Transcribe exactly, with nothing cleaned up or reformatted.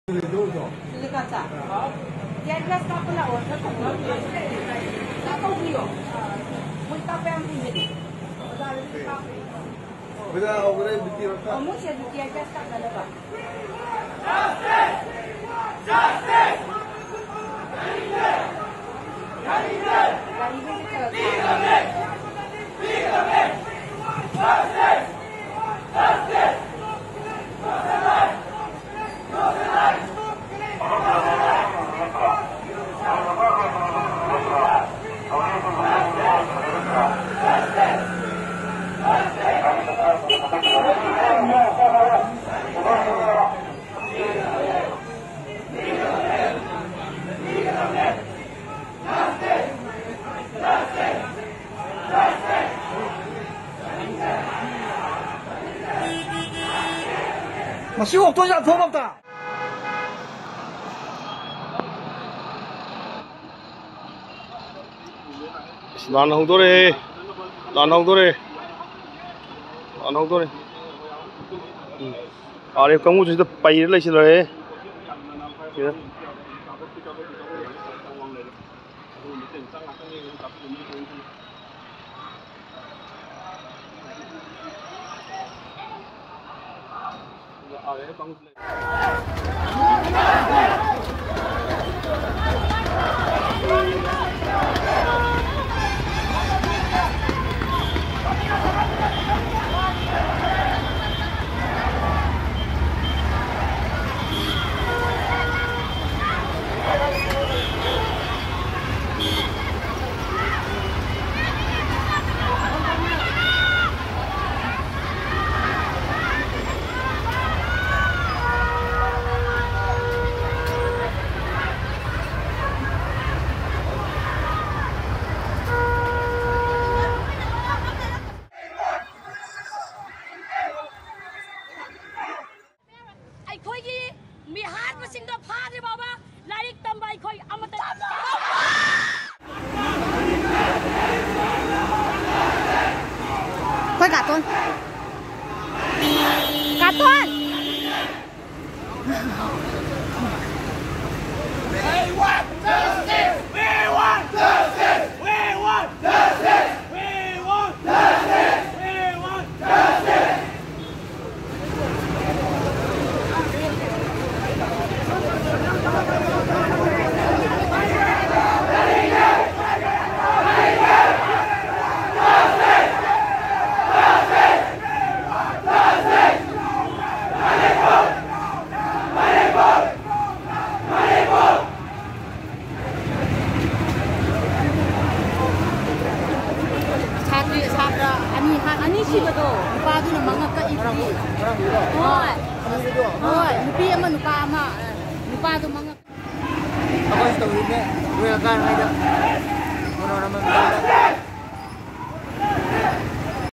Sili kaca. Dia dia stop pula orang tu. Tak tahu dia. Muita apa yang ini? Beda orang bikin apa? Kamu sih dia dia stop dah lepas. Justice! Justice! Masih waktu yang terlalu tak? Lan hong to re, lan hong to re, lan hong to re. Are kamu jadi payir lagi sih re? Ya. Koi katon. Katon. We want justice! We want justice! We want justice! We want justice! We want justice! Ani ani sih betul. Nupa tu nama ngak ke ibu. Oh, oh, nupi ama nupa ama. Nupa tu mangak. Ako sa tawid niya, kuya kan ada. Ano naman